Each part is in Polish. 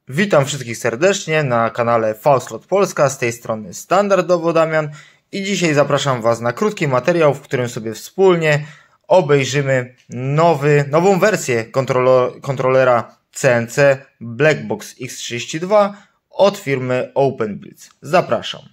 Witam wszystkich serdecznie na kanale V-Slot Polska, z tej strony standardowo Damian i dzisiaj zapraszam Was na krótki materiał, w którym sobie wspólnie obejrzymy nową wersję kontrolera CNC Blackbox X32 od firmy OpenBlitz. Zapraszam.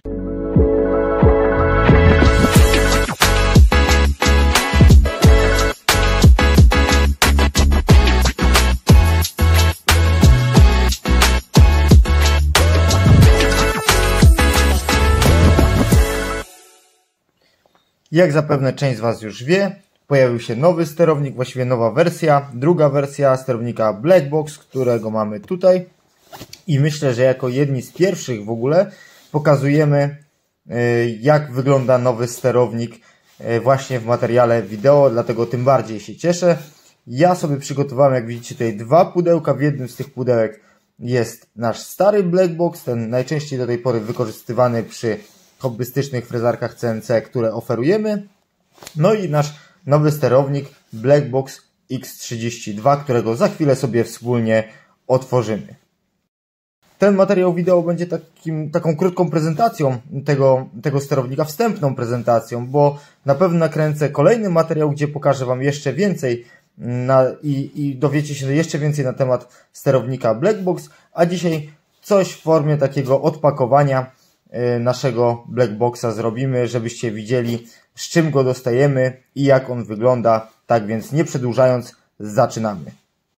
Jak zapewne część z Was już wie, pojawił się nowy sterownik, właściwie nowa wersja, druga wersja sterownika Blackbox, którego mamy tutaj. I myślę, że jako jedni z pierwszych w ogóle pokazujemy, jak wygląda nowy sterownik właśnie w materiale wideo, dlatego tym bardziej się cieszę. Ja sobie przygotowałem, jak widzicie, tutaj dwa pudełka. W jednym z tych pudełek jest nasz stary Blackbox, ten najczęściej do tej pory wykorzystywany przy hobbystycznych frezarkach CNC, które oferujemy. No i nasz nowy sterownik Blackbox X32, którego za chwilę sobie wspólnie otworzymy. Ten materiał wideo będzie taką krótką prezentacją tego sterownika, wstępną prezentacją, bo na pewno nakręcę kolejny materiał, gdzie pokażę Wam jeszcze więcej i dowiecie się jeszcze więcej na temat sterownika Blackbox, a dzisiaj coś w formie takiego odpakowania naszego Blackboxa zrobimy, żebyście widzieli, z czym go dostajemy i jak on wygląda. Tak więc nie przedłużając, zaczynamy.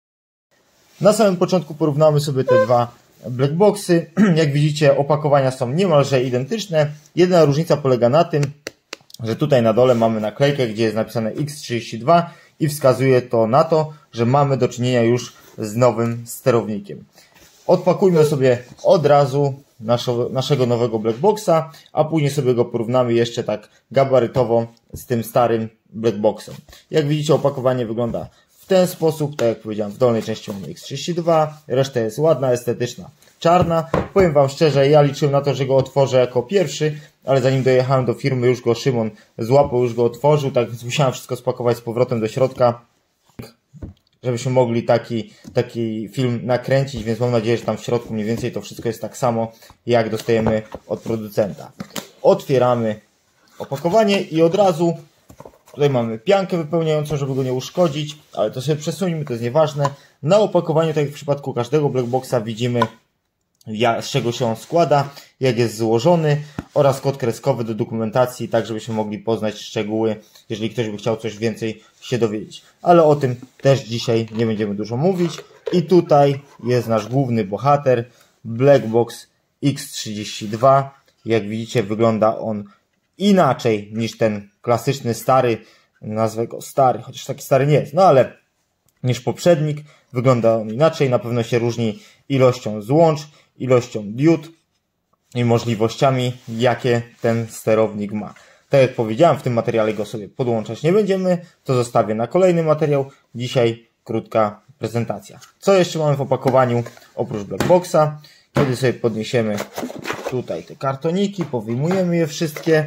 Na samym początku porównamy sobie te dwa Blackboxy. Jak widzicie, opakowania są niemalże identyczne. Jedyna różnica polega na tym, że tutaj na dole mamy naklejkę, gdzie jest napisane X32 i wskazuje to na to, że mamy do czynienia już z nowym sterownikiem. Odpakujmy sobie od razu naszego nowego Blackboxa, a później sobie go porównamy jeszcze tak gabarytowo z tym starym Blackboxem. Jak widzicie, opakowanie wygląda w ten sposób. Tak jak powiedziałem, w dolnej części mamy X32, reszta jest ładna, estetyczna, czarna. Powiem Wam szczerze, ja liczyłem na to, że go otworzę jako pierwszy, ale zanim dojechałem do firmy, już go Szymon złapał, już go otworzył, tak więc musiałem wszystko spakować z powrotem do środka, żebyśmy mogli taki film nakręcić, więc mam nadzieję, że tam w środku mniej więcej to wszystko jest tak samo, jak dostajemy od producenta. Otwieramy opakowanie i od razu tutaj mamy piankę wypełniającą, żeby go nie uszkodzić, ale to sobie przesuńmy, to jest nieważne. Na opakowaniu, tak jak w przypadku każdego Blackboxa, widzimy, z czego się on składa, jak jest złożony oraz kod kreskowy do dokumentacji, tak żebyśmy mogli poznać szczegóły, jeżeli ktoś by chciał coś więcej się dowiedzieć. Ale o tym też dzisiaj nie będziemy dużo mówić. I tutaj jest nasz główny bohater, Blackbox X32. Jak widzicie, wygląda on inaczej niż ten klasyczny stary, nazwę go stary, chociaż taki stary nie jest, no ale niż poprzednik. Wygląda on inaczej, na pewno się różni ilością złącz, ilością diod i możliwościami, jakie ten sterownik ma. Tak jak powiedziałem, w tym materiale go sobie podłączać nie będziemy, to zostawię na kolejny materiał. Dzisiaj krótka prezentacja. Co jeszcze mamy w opakowaniu oprócz Blackboxa? Kiedy sobie podniesiemy tutaj te kartoniki, powyjmujemy je wszystkie.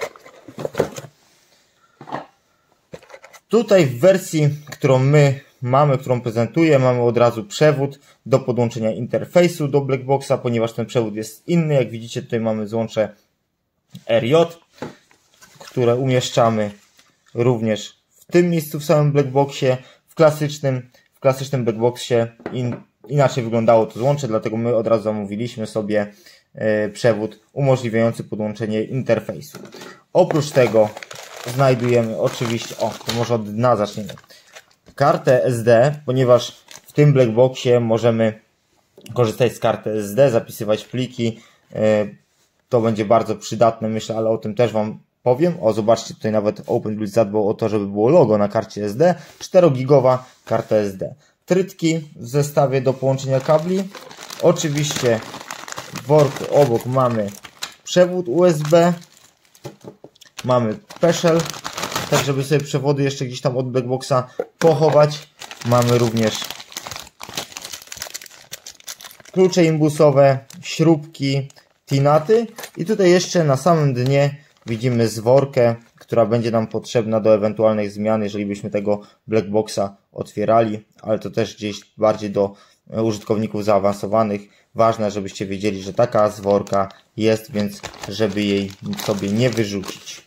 Tutaj w wersji, którą my mamy, którą prezentuję, mamy od razu przewód do podłączenia interfejsu do Blackboxa, ponieważ ten przewód jest inny. Jak widzicie, tutaj mamy złącze RJ, które umieszczamy również w tym miejscu w samym Blackboxie. W klasycznym Blackboxie inaczej wyglądało to złącze, dlatego my od razu zamówiliśmy sobie przewód umożliwiający podłączenie interfejsu. Oprócz tego znajdujemy oczywiście, to może od dna zaczniemy, kartę SD, ponieważ w tym Blackboxie możemy korzystać z karty SD, zapisywać pliki. To będzie bardzo przydatne, myślę, ale o tym też Wam powiem. Zobaczcie, tutaj nawet OpenBlitz zadbał o to, żeby było logo na karcie SD. 4-gigowa karta SD. Trytki w zestawie do połączenia kabli. Oczywiście w worku obok mamy przewód USB. Mamy peszel, tak żeby sobie przewody jeszcze gdzieś tam od Blackboxa pochować. Mamy również klucze imbusowe, śrubki, tinaty i tutaj jeszcze na samym dnie widzimy zworkę, która będzie nam potrzebna do ewentualnych zmian, jeżeli byśmy tego Blackboxa otwierali, ale to też gdzieś bardziej do użytkowników zaawansowanych. Ważne, żebyście wiedzieli, że taka zworka jest, więc żeby jej sobie nie wyrzucić.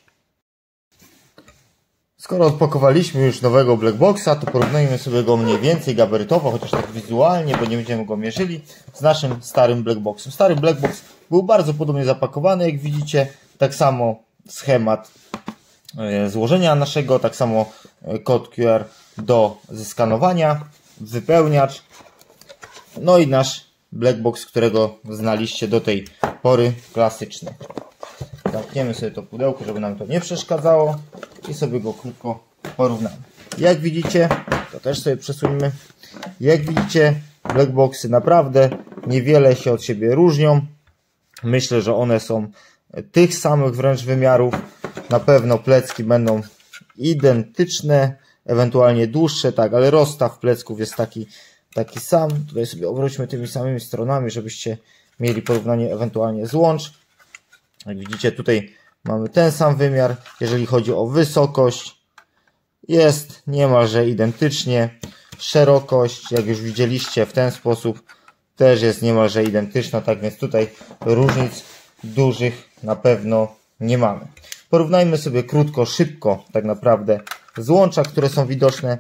Skoro odpakowaliśmy już nowego Blackboxa, to porównajmy sobie go mniej więcej gabarytowo, chociaż tak wizualnie, bo nie będziemy go mierzyli, z naszym starym Blackboxem. Stary Blackbox był bardzo podobnie zapakowany, jak widzicie. Tak samo schemat złożenia naszego, tak samo kod QR do zeskanowania, wypełniacz, no i nasz Blackbox, którego znaliście do tej pory, klasyczny. Zamkniemy sobie to pudełko, żeby nam to nie przeszkadzało i sobie go krótko porównamy. Jak widzicie, to też sobie przesuńmy. Jak widzicie, Blackboxy naprawdę niewiele się od siebie różnią. Myślę, że one są tych samych wręcz wymiarów. Na pewno plecki będą identyczne, ewentualnie dłuższe, tak, ale rozstaw plecków jest taki sam. Tutaj sobie obróćmy tymi samymi stronami, żebyście mieli porównanie ewentualnie z łącz. Jak widzicie, tutaj mamy ten sam wymiar. Jeżeli chodzi o wysokość, jest niemalże identycznie. Szerokość, jak już widzieliście, w ten sposób też jest niemalże identyczna, tak więc tutaj różnic dużych na pewno nie mamy. Porównajmy sobie krótko, szybko tak naprawdę złącza, które są widoczne.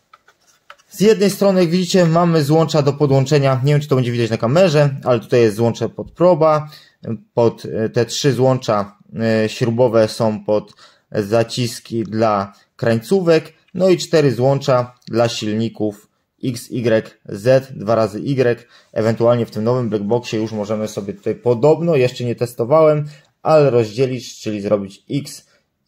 Z jednej strony, jak widzicie, mamy złącza do podłączenia, nie wiem, czy to będzie widać na kamerze, ale tutaj jest złącze pod proba. Pod te 3 złącza śrubowe są pod zaciski dla krańcówek, no i 4 złącza dla silników X, Y, Z, 2 razy Y. Ewentualnie w tym nowym Blackboxie już możemy sobie tutaj podobno, jeszcze nie testowałem, ale rozdzielić, czyli zrobić X,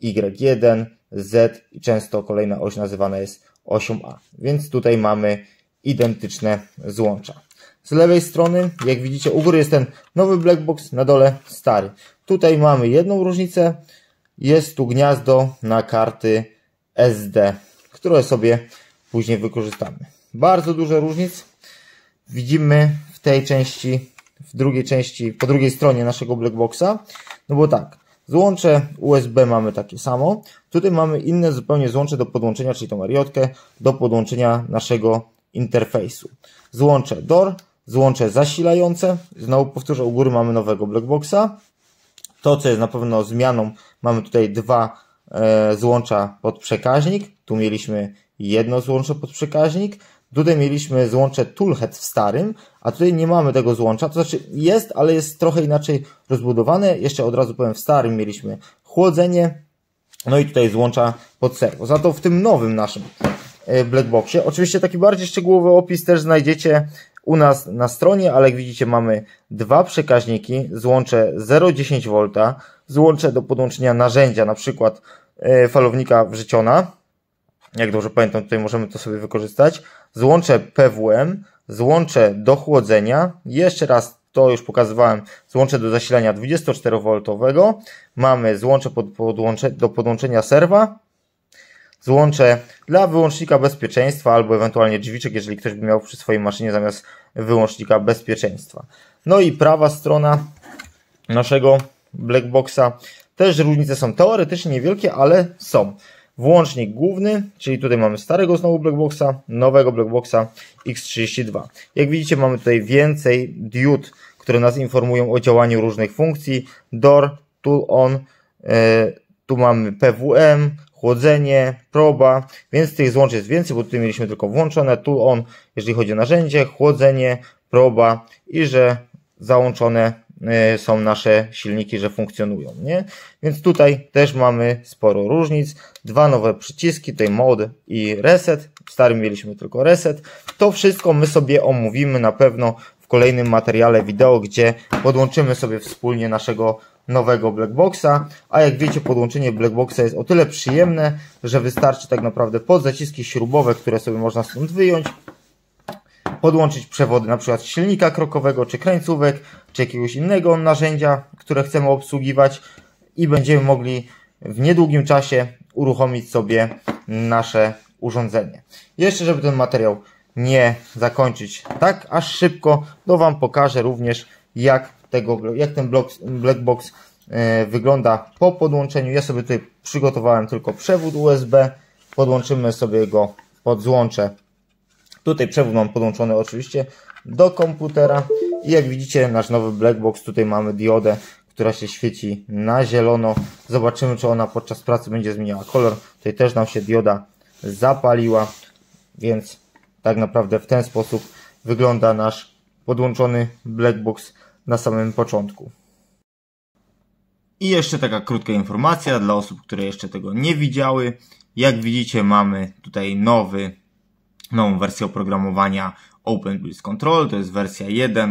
Y1, Z i często kolejna oś nazywana jest osią A. Więc tutaj mamy identyczne złącza. Z lewej strony, jak widzicie, u góry jest ten nowy Blackbox, na dole stary. Tutaj mamy jedną różnicę. Jest tu gniazdo na karty SD, które sobie później wykorzystamy. Bardzo dużo różnic widzimy w tej części, w drugiej części, po drugiej stronie naszego Blackboxa. No bo tak, złącze USB mamy takie samo. Tutaj mamy inne zupełnie złącze do podłączenia, czyli tą RJ-kę, do podłączenia naszego interfejsu. Złącze DOR, złącze zasilające. Znowu powtórzę, u góry mamy nowego Blackboxa. To, co jest na pewno zmianą, mamy tutaj 2 złącza pod przekaźnik. Tu mieliśmy jedno złącze pod przekaźnik. Tutaj mieliśmy złącze Toolhead w starym, a tutaj nie mamy tego złącza. To znaczy jest, ale jest trochę inaczej rozbudowane. Jeszcze od razu powiem, w starym mieliśmy chłodzenie. No i tutaj złącza pod serwo. Za to w tym nowym naszym Blackboxie, oczywiście taki bardziej szczegółowy opis też znajdziecie u nas na stronie, ale jak widzicie mamy 2 przekaźniki, złącze 0,10 V, złącze do podłączenia narzędzia, na przykład falownika wrzeciona, jak dobrze pamiętam, tutaj możemy to sobie wykorzystać, złącze PWM, złącze do chłodzenia, jeszcze raz to już pokazywałem, złącze do zasilania 24V, mamy złącze do podłączenia serwa, złącze dla wyłącznika bezpieczeństwa albo ewentualnie drzwiczek, jeżeli ktoś by miał przy swojej maszynie zamiast wyłącznika bezpieczeństwa. No i prawa strona naszego Blackboxa. Też różnice są teoretycznie niewielkie, ale są. Włącznik główny, czyli tutaj mamy starego znowu Blackboxa, nowego Blackboxa X32. Jak widzicie, mamy tutaj więcej diod, które nas informują o działaniu różnych funkcji. DOR, Tool On, tu mamy PWM, chłodzenie, proba, więc tych złączy jest więcej, bo tutaj mieliśmy tylko włączone Tool On, jeżeli chodzi o narzędzie, chłodzenie, proba i że załączone są nasze silniki, że funkcjonują, nie? Więc tutaj też mamy sporo różnic. 2 nowe przyciski, tutaj Mode i Reset. W starym mieliśmy tylko Reset. To wszystko my sobie omówimy na pewno w kolejnym materiale wideo, gdzie podłączymy sobie wspólnie naszego nowego Blackboxa, a jak wiecie, podłączenie Blackboxa jest o tyle przyjemne, że wystarczy tak naprawdę pod zaciski śrubowe, które sobie można stąd wyjąć, podłączyć przewody na przykład silnika krokowego, czy krańcówek, czy jakiegoś innego narzędzia, które chcemy obsługiwać i będziemy mogli w niedługim czasie uruchomić sobie nasze urządzenie. Jeszcze, żeby ten materiał nie zakończyć tak aż szybko, to Wam pokażę również, jak ten Blackbox wygląda po podłączeniu. Ja sobie tutaj przygotowałem tylko przewód USB, podłączymy sobie go pod złącze. Tutaj przewód mam podłączony oczywiście do komputera i jak widzicie nasz nowy Blackbox, tutaj mamy diodę, która się świeci na zielono. Zobaczymy, czy ona podczas pracy będzie zmieniała kolor. Tutaj też nam się dioda zapaliła, więc tak naprawdę w ten sposób wygląda nasz podłączony Blackbox na samym początku. I jeszcze taka krótka informacja dla osób, które jeszcze tego nie widziały. Jak widzicie, mamy tutaj nową wersję oprogramowania OpenBLITZ Control, to jest wersja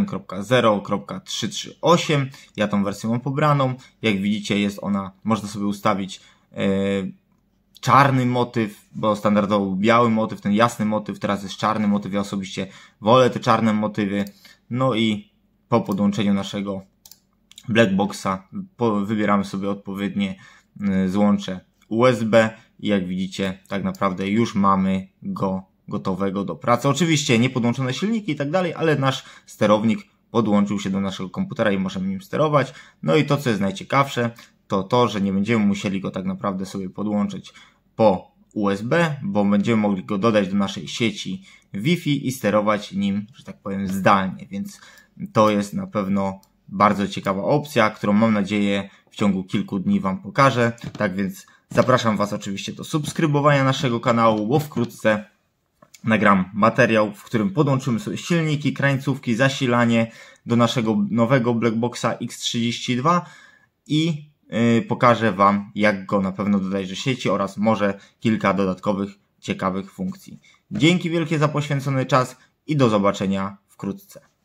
1.0.338. Ja tą wersję mam pobraną. Jak widzicie, jest ona, można sobie ustawić czarny motyw, bo standardowo był biały motyw, ten jasny motyw, teraz jest czarny motyw. Ja osobiście wolę te czarne motywy. No i po podłączeniu naszego Blackboxa wybieramy sobie odpowiednie złącze USB i jak widzicie, tak naprawdę już mamy go gotowego do pracy. Oczywiście nie podłączone silniki i tak dalej, ale nasz sterownik podłączył się do naszego komputera i możemy nim sterować. No i to, co jest najciekawsze, to to, że nie będziemy musieli go tak naprawdę sobie podłączyć po USB, bo będziemy mogli go dodać do naszej sieci Wi-Fi i sterować nim, że tak powiem, zdalnie, więc to jest na pewno bardzo ciekawa opcja, którą mam nadzieję w ciągu kilku dni Wam pokażę. Tak więc zapraszam Was oczywiście do subskrybowania naszego kanału, bo wkrótce nagram materiał, w którym podłączymy sobie silniki, krańcówki, zasilanie do naszego nowego Blackboxa X32 i pokażę Wam, jak go na pewno dodać do sieci oraz może kilka dodatkowych ciekawych funkcji. Dzięki wielkie za poświęcony czas i do zobaczenia wkrótce.